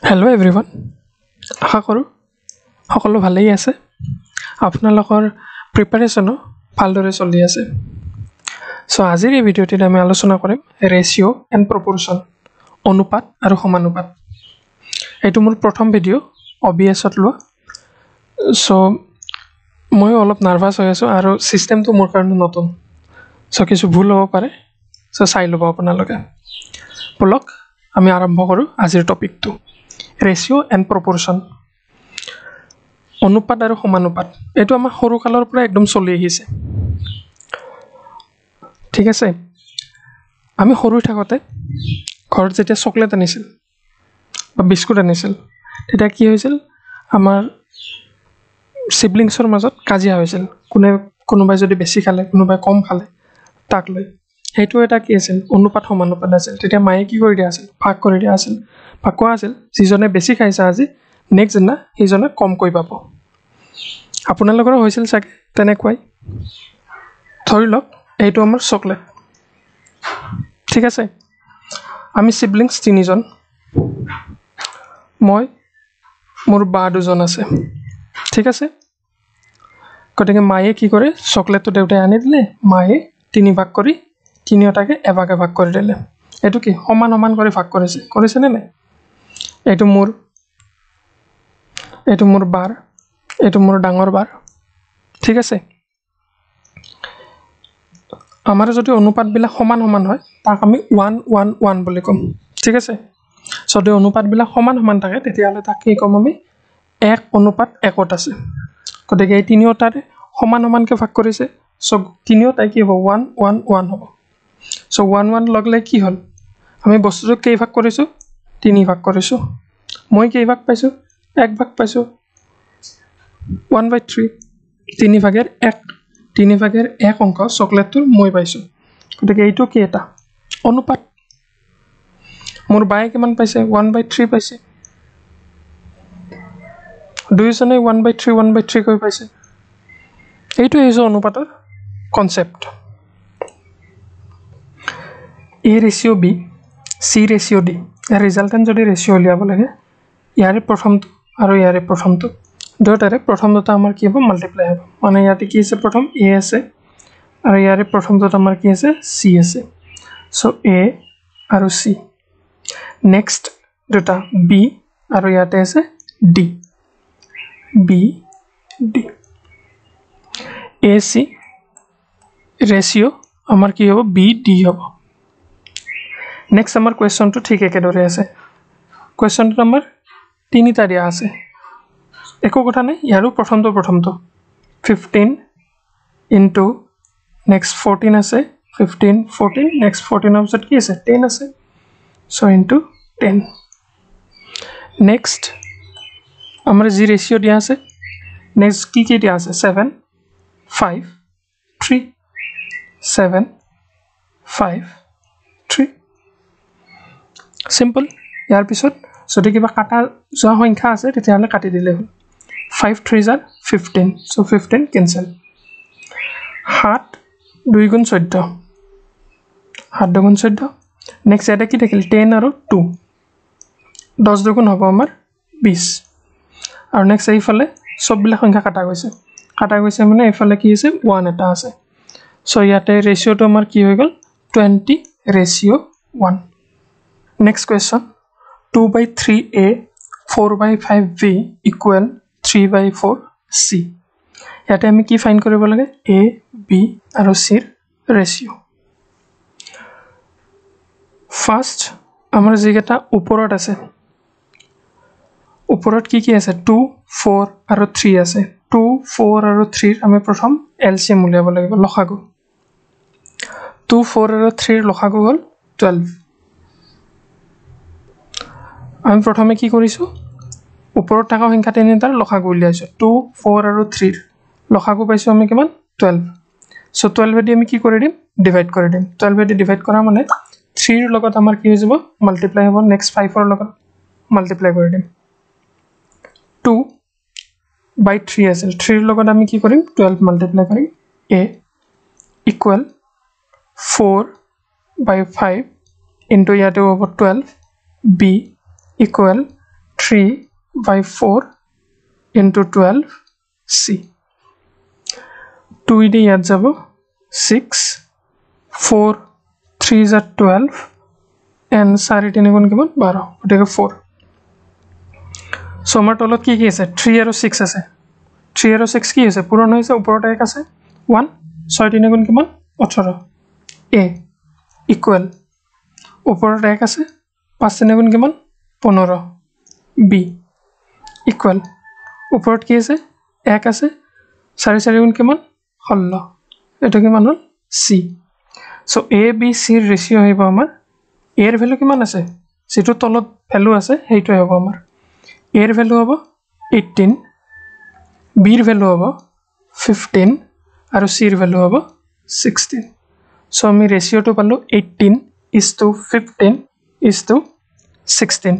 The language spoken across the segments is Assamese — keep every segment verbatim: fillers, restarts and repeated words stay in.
হেল্ল' এভৰিৱান, আশা কৰোঁ সকলো ভালেই আছে। আপোনালোকৰ প্ৰিপাৰেশ্যনো ভালদৰে চলি আছে। চ' আজিৰ এই ভিডিঅ'টিত আমি আলোচনা কৰিম ৰেচিঅ' এণ্ড প্ৰপৰ্শ্যন, অনুপাত আৰু সমানুপাত। এইটো মোৰ প্ৰথম ভিডিঅ' অ বি এছত লোৱা। চ' ময়ো অলপ নাৰ্ভাছ হৈ আছোঁ আৰু ছিষ্টেমটো মোৰ কাৰণে নতুন, চ' কিছু ভুল হ'ব পাৰে। চ' চাই ল'ব আপোনালোকে। ব'লক আমি আৰম্ভ কৰোঁ আজিৰ টপিকটো, ৰেচিঅ' এণ্ড প্ৰপৰ্শ্যন, অনুপাত আৰু সমানুপাত। এইটো আমাৰ সৰুকালৰ পৰা একদম চলি আহিছে, ঠিক আছে। আমি সৰু থাকোঁতে ঘৰত যেতিয়া চকলেট আনিছিল বা বিস্কুট আনিছিল, তেতিয়া কি হৈছিল, আমাৰ চিবলিংছৰ মাজত কাজিয়া হৈছিল। কোনে কোনোবাই যদি বেছি খালে, কোনোবাই কম খালে, তাক লৈ। সেইটো এটা কি আছিল, অনুপাত সমানুপাত আছিল। তেতিয়া মায়ে কি কৰি দিয়া আছিল, ভাগ কৰি দিয়া আছিল বা কোৱা আছিল যিজনে বেছি খাইছে আজি, নেক্সট দিনা সিজনে কমকৈ পাব। আপোনালোকৰো হৈছিল চাগে তেনেকুৱাই। ধৰি লওক এইটো আমাৰ চকলেট, ঠিক আছে। আমি চিবলিংছ তিনিজন, মই, মোৰ বা দুজন আছে, ঠিক আছে। গতিকে মায়ে কি কৰে, চকলেটটো দেউতাই আনি দিলে, মায়ে তিনি ভাগ কৰি তিনিওটাকে এভাগ এভাগ কৰি দিলে। এইটো কি সমান সমান কৰি ভাগ কৰিছে, কৰিছেনে নাই? এইটো মোৰ, এইটো মোৰ বাৰ, এইটো মোৰ ডাঙৰ বাৰ, ঠিক আছে। আমাৰ যদি অনুপাতবিলাক সমান সমান হয়, তাক আমি ওৱান ওৱান ওৱান বুলি ক'ম, ঠিক আছে। যদি অনুপাতবিলাক সমান সমান থাকে, তেতিয়াহ'লে তাক কি ক'ম আমি, এক অনুপাত একত আছে। গতিকে এই তিনিওটাৰে সমান সমানকৈ ভাগ কৰিছে, চ' তিনিওটাই কি হ'ব, ওৱান ওৱান ওৱান হ'ব। চ' ওৱান ওৱান লগালে কি হ'ল, আমি বস্তুটোক কেই ভাগ কৰিছোঁ, তিনি ভাগ কৰিছোঁ। মই কেই ভাগ পাইছোঁ, এক ভাগ পাইছোঁ, ওৱান বাই থ্ৰী, তিনি ভাগেৰ এক, তিনি ভাগেৰ এক অংশ চকলেটটোৰ মই পাইছোঁ। গতিকে এইটো কি এটা অনুপাত। মোৰ বায়ে কিমান পাইছে, ওৱান বাই থ্ৰী পাইছে। দুয়োজনে one by three one by three কৈ পাইছে। এইটোৱে হৈছে অনুপাতৰ concept. A ratio' B, C ratio' D, ইয়াৰ ৰিজাল্টেণ্ট যদি ৰেচিঅ' উলিয়াব লাগে, ইয়াৰে প্ৰথমটো আৰু ইয়াৰে প্ৰথমটো দুয়োটাৰে প্ৰথম দুটা আমাৰ কি হ'ব, মাল্টিপ্লাই হ'ব। মানে ইয়াতে কি আছে, প্ৰথম এ আছে আৰু ইয়াৰে প্ৰথমটোত আমাৰ কি আছে, চি আছে। চ' এ আৰু চি। নেক্সট দুটা বি আৰু ইয়াতে আছে D, B D. A C ratio' আমাৰ কি হ'ব, বি ডি হ'ব। নেক্সট আমাৰ কুৱেশ্যনটো ঠিক একেদৰে আছে। কুৱেশ্যনটোত আমাৰ তিনিটা দিয়া আছে, একো কথা নাই। ইয়াৰো প্ৰথমটো প্ৰথমটো ফিফটিন ইনটু নেক্সট ফৰ্টিন আছে, ফিফটিন ফৰ্টিন, নেক্সট ফৰ্টিনৰ পিছত কি আছে, টেন আছে। চ' ইনটু টেন। নেক্সট আমাৰ যি ৰেচিঅ' দিয়া আছে, নেক্সট কি কি দিয়া আছে, seven five three, seven five three. Simple. ইয়াৰ পিছত যদি কিবা কাটা যোৱা সংখ্যা আছে, তেতিয়াহ'লে কাটি দিলেই হ'ল। ফাইভ থ্ৰী জাৰ ফিফটিন, চ' ফিফটিন কেঞ্চেল। সাত দুই গুণ চৈধ্য, সাত দুগুণ চৈধ্য। নেক্সট ইয়াতে কি থাকিল, টেন আৰু টু, দহ দুগুণ হ'ব আমাৰ বিছ। আৰু নেক্সট এইফালে চববিলাক সংখ্যা কাটা গৈছে, কাটা গৈছে মানে এইফালে কি আছে, ওৱান এটা আছে। চ' ইয়াতে ৰেচিঅ'টো আমাৰ কি হৈ গ'ল, twenty ratio' one. Next question, two by three A, four by five B equal three by four C. ইয়াতে আমি কি ফাইণ্ড কৰিব লাগে, এ বি আৰু চিৰ ৰেচিঅ'। ফাৰ্ষ্ট আমাৰ যিকেইটা ওপৰত আছে, ওপৰত কি কি আছে, টু ফ'ৰ আৰু থ্ৰী আছে। টু ফ'ৰ আৰু থ্ৰীৰ আমি প্ৰথম এল চি এম উলিয়াব লাগিব, লসাগু। টু ফ'ৰ আৰু থ্ৰীৰ লসাগু হ'ল টুৱেল্ভ। আমি প্ৰথমে কি কৰিছোঁ, ওপৰত থকা সংখ্যা তিনিটাৰ লসাগু উলিয়াইছোঁ। টু ফ'ৰ আৰু থ্ৰীৰ লসাগু পাইছোঁ আমি কিমান, টুৱেল্ভ। চ' টুৱেল্ভেদি আমি কি কৰি দিম, ডিভাইড কৰি দিম। টুৱেল্ভেদি ডিভাইড কৰা মানে থ্ৰীৰ লগত আমাৰ কি হৈ যাব, মাল্টিপ্লাই হ'ব। নেক্সট ফাইভৰ লগত মাল্টিপ্লাই কৰি দিম। টু বাই থ্ৰী আছিল, থ্ৰীৰ লগত আমি কি কৰিম, টুৱেল্ভ মাল্টিপ্লাই কৰিম। A equal four by five into ইয়াতে হ'ব twelve, B equal three by four into twelve c two idi yat jabo six four three is twelve and four three gun kiman twelve gotike four so amar tolot ki ki ase three aru six ase three aru six ki ase puron hoise uporot ek ase one six three gun kiman eighteen a equal uporot ek ase five three gun kiman fifteen b equal uporot ki ase ek ase four four gun kiman sixteen eto kiman hol c so a b c ratio hoibo amar a er value kiman ase situ tolot value ase heito hobo amar a er value hobo eighteen b er value hobo fifteen aru c er value hobo sixteen so ami ratio to pallu eighteen is to fifteen is to sixteen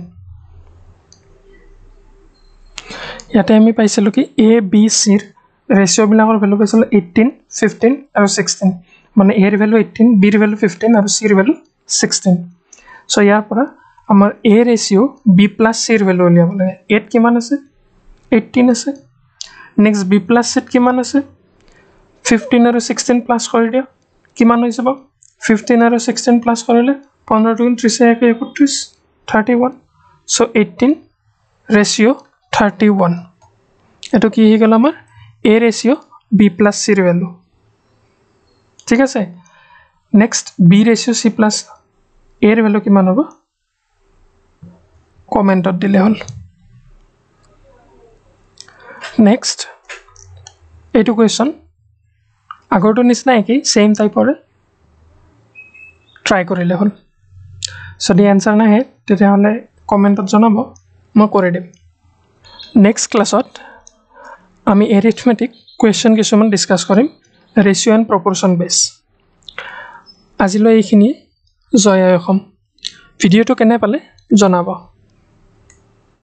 yate ami paisilu ki a b c er ratio bilakor value paisilu eighteen fifteen aru sixteen mane a er value eighteen b er value fifteen aru c er value sixteen so yar pora amar a ratio b plus c er value uliabo lage eight kiman ase eighteen ase next b plus c kiman ase fifteen aru sixteen plus kori dia kiman hoy jabo fifteen aru sixteen plus korile fifteen two three thirty-one thirty-one so eighteen ratio thirty-one eto ki hi gala amar a ratio b plus c er value ঠিক আছে next b ratio c plus a er value kiman hobo comment ot dile hol next etu question agorto nisna ekei same type ore try korile hol so the answer na he tete hole comment ot janabo mo kore dem next class ot ami arithmetic question কিছুমান ডিসকাস কৰিম ratio and proportion base আজিলৈ এইখিনি জয় অসম ভিডিওটো কেনে পালে জনাব